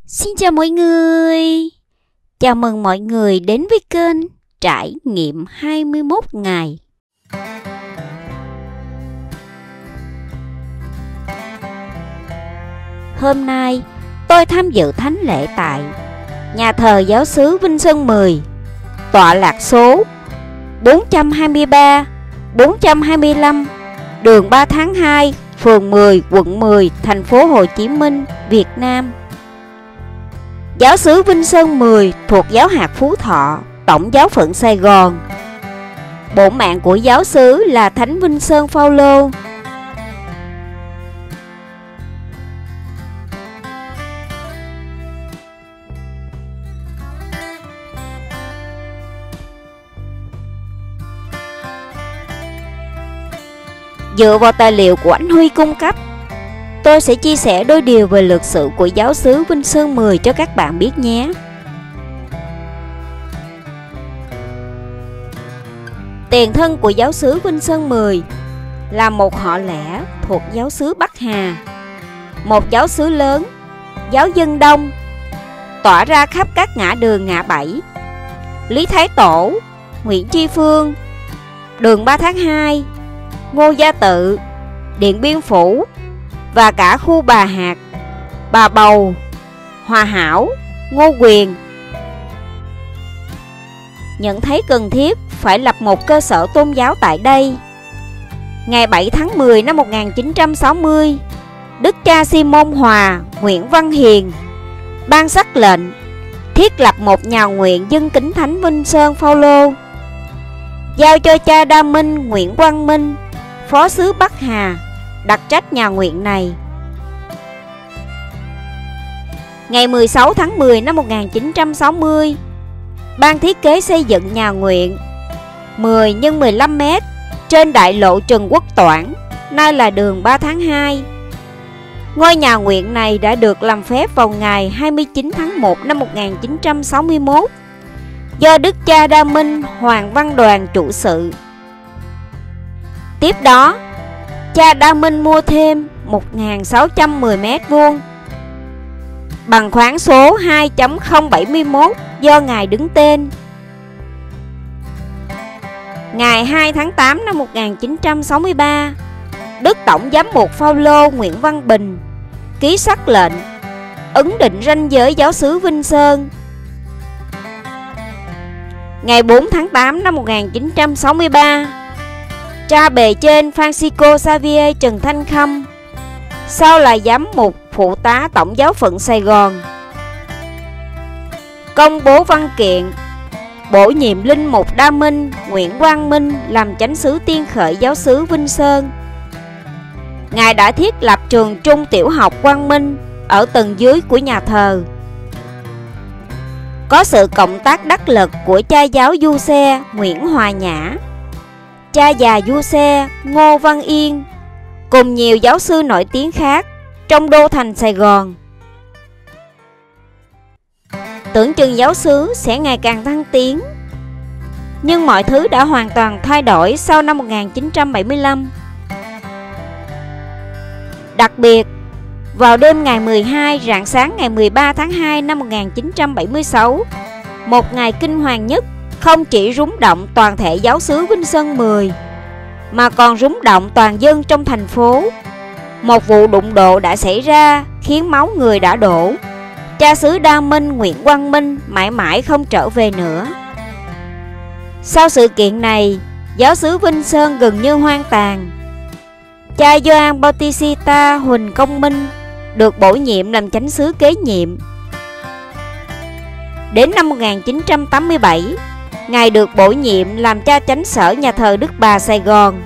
Xin chào mọi người. Chào mừng mọi người đến với kênh Trải nghiệm 21 ngày. Hôm nay tôi tham dự thánh lễ tại nhà thờ giáo xứ Vinh Sơn 10, tọa lạc số 423, 425, đường 3 tháng 2, phường 10, quận 10, thành phố Hồ Chí Minh, Việt Nam. Giáo xứ Vinh Sơn 10 thuộc giáo hạt Phú Thọ, Tổng giáo phận Sài Gòn. Bổn mạng của giáo xứ là Thánh Vinh Sơn Phao-lô. Dựa vào tài liệu của anh Huy cung cấp, tôi sẽ chia sẻ đôi điều về lược sử của giáo xứ Vinh Sơn 10 cho các bạn biết nhé. Tiền thân của giáo xứ Vinh Sơn 10 là một họ lẻ thuộc giáo xứ Bắc Hà, một giáo xứ lớn, giáo dân đông, tỏa ra khắp các ngã đường ngã bảy: Lý Thái Tổ, Nguyễn Tri Phương, đường 3 tháng 2, Ngô Gia Tự, Điện Biên Phủ và cả khu Bà Hạt, Bà Bầu, Hòa Hảo, Ngô Quyền. Nhận thấy cần thiết phải lập một cơ sở tôn giáo tại đây, ngày 7 tháng 10 năm 1960, Đức cha Simon Hòa, Nguyễn Văn Hiền ban sắc lệnh thiết lập một nhà nguyện dân kính Thánh Vinh Sơn Phao-lô, giao cho cha Đa Minh Nguyễn Quang Minh, phó xứ Bắc Hà, đặc trách nhà nguyện này. Ngày 16 tháng 10 năm 1960, ban thiết kế xây dựng nhà nguyện 10 x 15 m trên đại lộ Trần Quốc Toản, nay là đường 3 tháng 2. Ngôi nhà nguyện này đã được làm phép vào ngày 29 tháng 1 năm 1961 do Đức cha Đa Minh Hoàng Văn Đoàn chủ sự. Tiếp đó, cha Đa Minh mua thêm 1.610 m² bằng khoản số 2.071 do Ngài đứng tên. Ngày 2 tháng 8 năm 1963, Đức Tổng giám mục Phao-lô Nguyễn Văn Bình ký sắc lệnh ấn định ranh giới giáo xứ Vinh Sơn. Ngày 4 tháng 8 năm 1963, cha bề trên Francisco Xavier Trần Thanh Khâm, sau là giám mục phụ tá Tổng giáo phận Sài Gòn, công bố văn kiện bổ nhiệm linh mục Đa Minh Nguyễn Quang Minh làm chánh xứ tiên khởi giáo xứ Vinh Sơn. Ngài đã thiết lập trường trung tiểu học Quang Minh ở tầng dưới của nhà thờ. Có sự cộng tác đắc lực của cha giáo du xe Nguyễn Hòa Nhã, cha già du xe Ngô Văn Yên, cùng nhiều giáo sư nổi tiếng khác trong đô thành Sài Gòn. Tưởng chừng giáo xứ sẽ ngày càng thăng tiến, nhưng mọi thứ đã hoàn toàn thay đổi sau năm 1975. Đặc biệt, vào đêm ngày 12 rạng sáng ngày 13 tháng 2 năm 1976, một ngày kinh hoàng nhất không chỉ rúng động toàn thể giáo xứ Vinh Sơn 10 mà còn rúng động toàn dân trong thành phố. Một vụ đụng độ đã xảy ra khiến máu người đã đổ. Cha xứ Đa Minh Nguyễn Quang Minh mãi mãi không trở về nữa. Sau sự kiện này, giáo xứ Vinh Sơn gần như hoang tàn. Cha Gioan Bautista Huỳnh Công Minh được bổ nhiệm làm chánh xứ kế nhiệm. Đến năm 1987, Ngài được bổ nhiệm làm cha chánh sở nhà thờ Đức Bà Sài Gòn.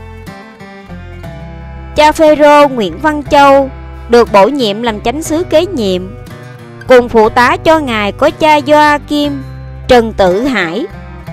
Cha Phêrô Nguyễn Văn Châu được bổ nhiệm làm chánh xứ kế nhiệm. Cùng phụ tá cho Ngài có cha Gioakim Trần Tử Hải.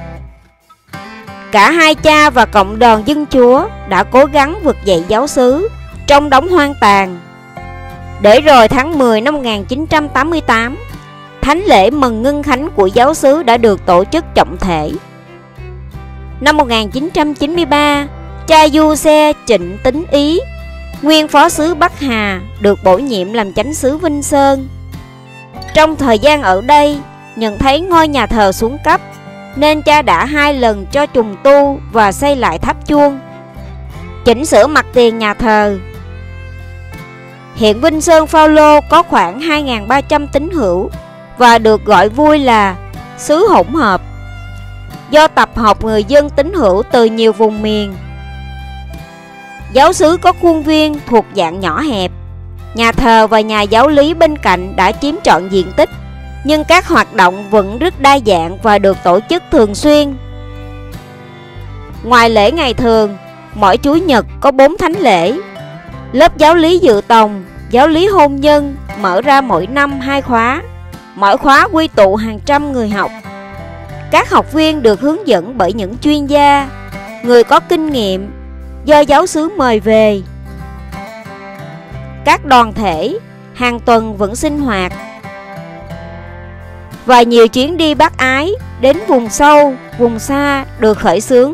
Cả hai cha và cộng đoàn dân chúa đã cố gắng vực dậy giáo xứ trong đống hoang tàn. Để rồi tháng 10 năm 1988, thánh lễ mừng ngân khánh của giáo xứ đã được tổ chức trọng thể. Năm 1993, cha du xe Trịnh Tín Ý, nguyên phó xứ Bắc Hà, được bổ nhiệm làm chánh xứ Vinh Sơn. Trong thời gian ở đây, nhận thấy ngôi nhà thờ xuống cấp, nên cha đã 2 lần cho trùng tu và xây lại tháp chuông, chỉnh sửa mặt tiền nhà thờ. Hiện Vinh Sơn Phao-lô có khoảng 2.300 tín hữu và được gọi vui là xứ hỗn hợp, do tập hợp người dân tín hữu từ nhiều vùng miền. Giáo xứ có khuôn viên thuộc dạng nhỏ hẹp. Nhà thờ và nhà giáo lý bên cạnh đã chiếm trọn diện tích, nhưng các hoạt động vẫn rất đa dạng và được tổ chức thường xuyên. Ngoài lễ ngày thường, mỗi Chủ nhật có 4 thánh lễ. Lớp giáo lý dự tòng, giáo lý hôn nhân mở ra mỗi năm 2 khóa. Mỗi khóa quy tụ hàng trăm người học. Các học viên được hướng dẫn bởi những chuyên gia, người có kinh nghiệm do giáo xứ mời về. Các đoàn thể hàng tuần vẫn sinh hoạt, và nhiều chuyến đi bác ái đến vùng sâu, vùng xa được khởi xướng.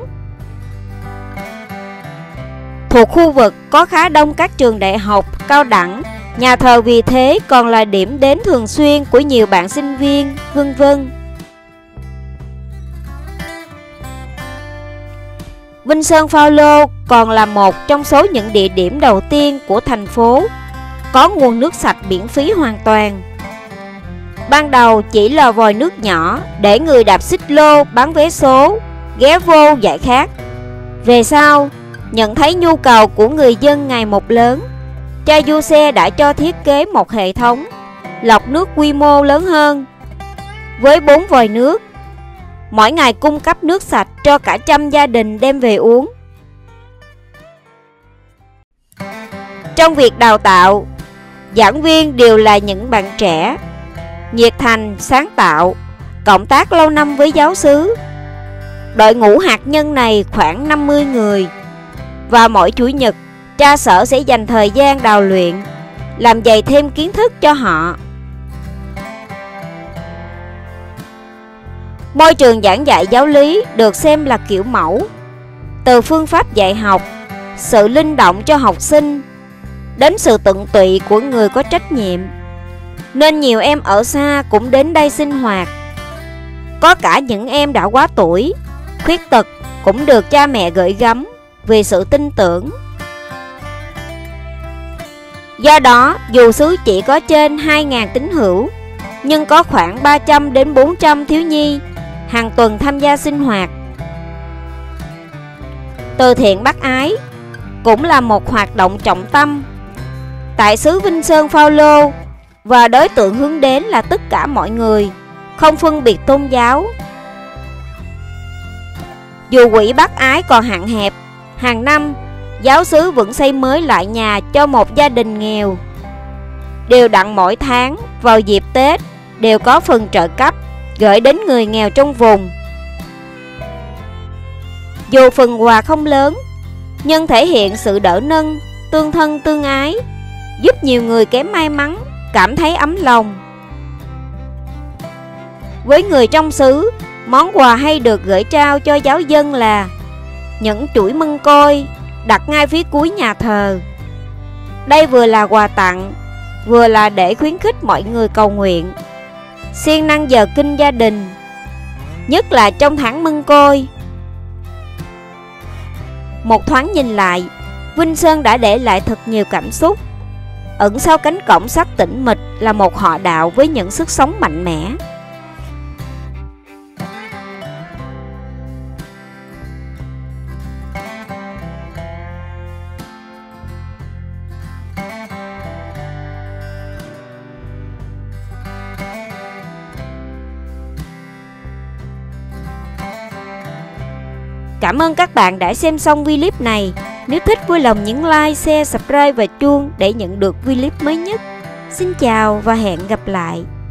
Thuộc khu vực có khá đông các trường đại học, cao đẳng, nhà thờ vì thế còn là điểm đến thường xuyên của nhiều bạn sinh viên, vân vân. Vinh Sơn Phao-lô còn là một trong số những địa điểm đầu tiên của thành phố có nguồn nước sạch miễn phí hoàn toàn. Ban đầu chỉ là vòi nước nhỏ để người đạp xích lô bán vé số ghé vô giải khát. Về sau, nhận thấy nhu cầu của người dân ngày một lớn, cha vua xe đã cho thiết kế một hệ thống lọc nước quy mô lớn hơn, với 4 vòi nước, mỗi ngày cung cấp nước sạch cho cả trăm gia đình đem về uống. Trong việc đào tạo, giảng viên đều là những bạn trẻ, nhiệt thành, sáng tạo, cộng tác lâu năm với giáo xứ. Đội ngũ hạt nhân này khoảng 50 người, và mỗi Chủ nhật, cha sở sẽ dành thời gian đào luyện, làm dày thêm kiến thức cho họ. Môi trường giảng dạy giáo lý được xem là kiểu mẫu, từ phương pháp dạy học, sự linh động cho học sinh, đến sự tận tụy của người có trách nhiệm, nên nhiều em ở xa cũng đến đây sinh hoạt. Có cả những em đã quá tuổi, khuyết tật cũng được cha mẹ gửi gắm vì sự tin tưởng. Do đó, dù xứ chỉ có trên 2.000 tín hữu, nhưng có khoảng 300 đến 400 thiếu nhi hàng tuần tham gia sinh hoạt. Từ thiện bác ái cũng là một hoạt động trọng tâm tại xứ Vinh Sơn Phao-lô, và đối tượng hướng đến là tất cả mọi người, không phân biệt tôn giáo. Dù quỹ bác ái còn hạn hẹp, hàng năm giáo xứ vẫn xây mới lại nhà cho một gia đình nghèo. Đều đặn mỗi tháng vào dịp Tết đều có phần trợ cấp gửi đến người nghèo trong vùng. Dù phần quà không lớn, nhưng thể hiện sự đỡ nâng, tương thân tương ái, giúp nhiều người kém may mắn cảm thấy ấm lòng. Với người trong xứ, món quà hay được gửi trao cho giáo dân là những chuỗi mân côi đặt ngay phía cuối nhà thờ. Đây vừa là quà tặng, vừa là để khuyến khích mọi người cầu nguyện, siêng năng giờ kinh gia đình, nhất là trong tháng mân côi. Một thoáng nhìn lại, Vinh Sơn đã để lại thật nhiều cảm xúc. Ẩn sau cánh cổng sắt tĩnh mịch là một họ đạo với những sức sống mạnh mẽ. Cảm ơn các bạn đã xem xong video clip này. Nếu thích vui lòng nhấn like, share, subscribe và chuông để nhận được video clip mới nhất. Xin chào và hẹn gặp lại.